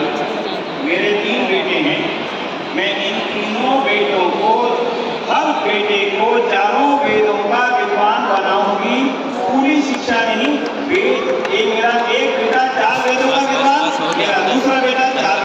मेरे 3 बेटे हैं। मैं इन तीनों बेटों को, हर बेटे को